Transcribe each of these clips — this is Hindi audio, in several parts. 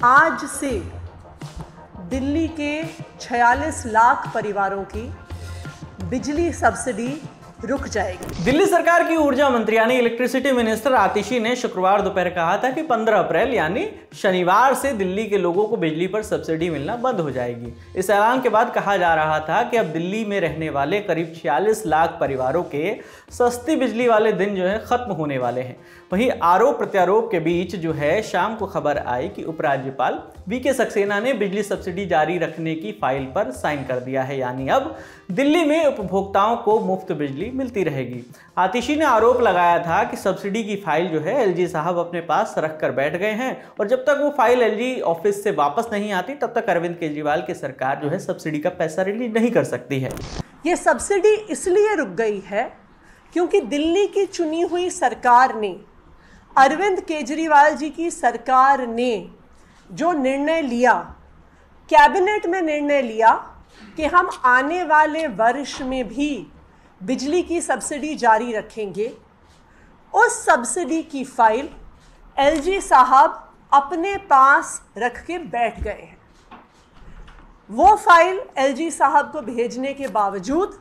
आज से दिल्ली के 46 लाख परिवारों की बिजली सब्सिडी रुक जाएगी। दिल्ली सरकार की ऊर्जा मंत्री यानी इलेक्ट्रिसिटी मिनिस्टर आतिशी ने शुक्रवार दोपहर कहा था कि 15 अप्रैल यानी शनिवार से दिल्ली के लोगों को बिजली पर सब्सिडी मिलना बंद हो जाएगी। इस ऐलान के बाद कहा जा रहा था कि अब दिल्ली में रहने वाले करीब 46 लाख परिवारों के सस्ती बिजली वाले दिन जो है खत्म होने वाले हैं। वहीं आरोप प्रत्यारोप के बीच जो है शाम को खबर आई कि उपराज्यपाल वीके सक्सेना ने बिजली सब्सिडी जारी रखने की फाइल पर साइन कर दिया है, यानी अब दिल्ली में उपभोक्ताओं को मुफ्त बिजली मिलती रहेगी। आतिशी ने आरोप लगाया था कि सब्सिडी की फाइल जो है एलजी साहब अपने पास रख कर बैठ गए हैं और जब तक वो फाइल एलजी ऑफिस से वापस नहीं आती तब तक अरविंद केजरीवाल की सरकार जो है सब्सिडी का पैसा रिलीज नहीं कर सकती है। ये सब्सिडी इसलिए रुक गई है क्योंकि दिल्ली की चुनी हुई सरकार ने, अरविंद केजरीवाल जी की सरकार ने जो निर्णय लिया, कैबिनेट में निर्णय लिया कि हम आने वाले वर्ष में भी बिजली की सब्सिडी जारी रखेंगे, उस सब्सिडी की फाइल एलजी साहब अपने पास रख के बैठ गए हैं। वो फाइल एलजी साहब को भेजने के बावजूद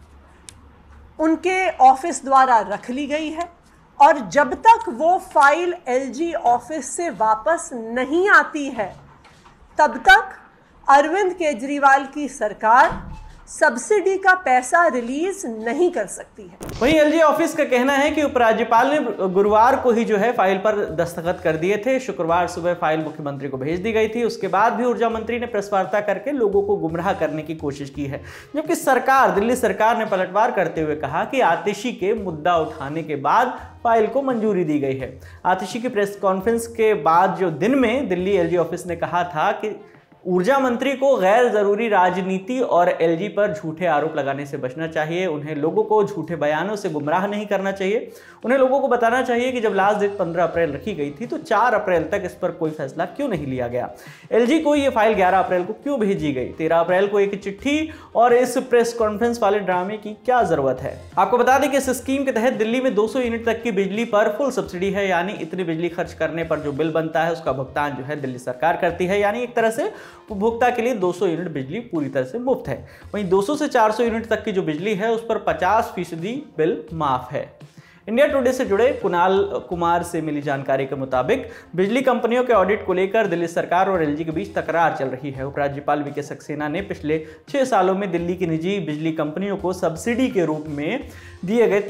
उनके ऑफिस द्वारा रख ली गई है और जब तक वो फाइल एलजी ऑफिस से वापस नहीं आती है तब तक अरविंद केजरीवाल की सरकार सब्सिडी का पैसा रिलीज नहीं कर सकती है। वहीं एलजी ऑफिस का कहना है कि उपराज्यपाल ने गुरुवार को ही जो है फाइल पर दस्तखत कर दिए थे। शुक्रवार सुबह फाइल मुख्यमंत्री को भेज दी गई थी। उसके बाद भी ऊर्जा मंत्री ने प्रेस वार्ता करके लोगों को गुमराह करने की कोशिश की है, जबकि दिल्ली सरकार ने पलटवार करते हुए कहा कि आतिशी के मुद्दा उठाने के बाद फाइल को मंजूरी दी गई है। आतिशी की प्रेस कॉन्फ्रेंस के बाद जो दिन में दिल्ली एलजी ऑफिस ने कहा था कि ऊर्जा मंत्री को गैर जरूरी राजनीति और एलजी पर झूठे आरोप लगाने से बचना चाहिए। उन्हें लोगों को झूठे बयानों से गुमराह नहीं करना चाहिए। उन्हें लोगों को बताना चाहिए कि जब लास्ट डेट 15 अप्रैल रखी गई थी तो 4 अप्रैल तक इस पर कोई फैसला क्यों नहीं लिया गया। एलजी को ये फाइल 11 अप्रैल को क्यों भेजी गई, 13 अप्रैल को एक चिट्ठी और इस प्रेस कॉन्फ्रेंस वाले ड्रामे की क्या जरूरत है। आपको बता दें कि इस स्कीम के तहत दिल्ली में 200 यूनिट तक की बिजली पर फुल सब्सिडी है, यानी इतनी बिजली खर्च करने पर जो बिल बनता है उसका भुगतान जो है दिल्ली सरकार करती है, यानी एक तरह से उपभोक्ता के लिए 200 यूनिट बिजली पूरी तरह से मुफ्त है। वहीं 200 से 400 यूनिट तक की जो बिजली है उस पर 50% बिल माफ है। इंडिया टुडे से जुड़े कुणाल कुमार से मिली जानकारी के मुताबिक बिजली कंपनियों के ऑडिट को लेकर दिल्ली सरकार और एलजी के बीच तकरार चल रही है। उपराज्यपाल वीके सक्सेना ने पिछले 6 सालों में दिल्ली की निजी बिजली कंपनियों को सब्सिडी के रूप में दिए गए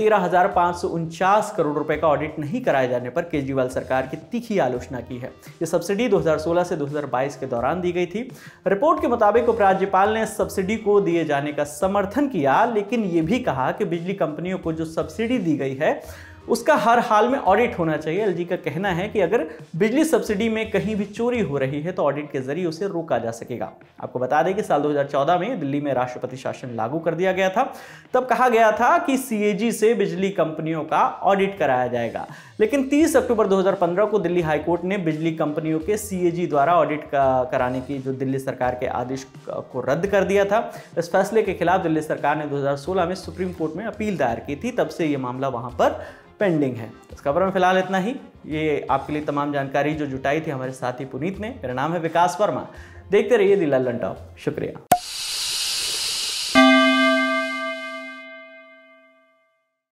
13,549 करोड़ रुपए का ऑडिट नहीं कराए जाने पर केजरीवाल सरकार की तीखी आलोचना की है। यह सब्सिडी 2016 से 2022 के दौरान दी गई थी। रिपोर्ट के मुताबिक उपराज्यपाल ने सब्सिडी को दिए जाने का समर्थन किया, लेकिन यह भी कहा कि बिजली कंपनियों को जो सब्सिडी दी गई है उसका हर हाल में ऑडिट होना चाहिए। एलजी का कहना है कि अगर बिजली सब्सिडी में कहीं भी चोरी हो रही है तो ऑडिट के जरिए उसे रोका जा सकेगा। आपको बता दें कि साल 2014 में दिल्ली में राष्ट्रपति शासन लागू कर दिया गया था। तब कहा गया था कि सीएजी से बिजली कंपनियों का ऑडिट कराया जाएगा, लेकिन 30 अक्टूबर 2015 को दिल्ली हाईकोर्ट ने बिजली कंपनियों के सीएजी द्वारा ऑडिट कराने की जो दिल्ली सरकार के आदेश को रद्द कर दिया था। इस फैसले के खिलाफ दिल्ली सरकार ने 2016 में सुप्रीम कोर्ट में अपील दायर की थी। तब से ये मामला वहां पर पेंडिंग है। इस खबर में फिलहाल इतना ही। ये आपके लिए तमाम जानकारी जो जुटाई थी हमारे साथी पुनीत ने। मेरा नाम है विकास वर्मा। देखते रहिए दी लल्लन टॉप। शुक्रिया।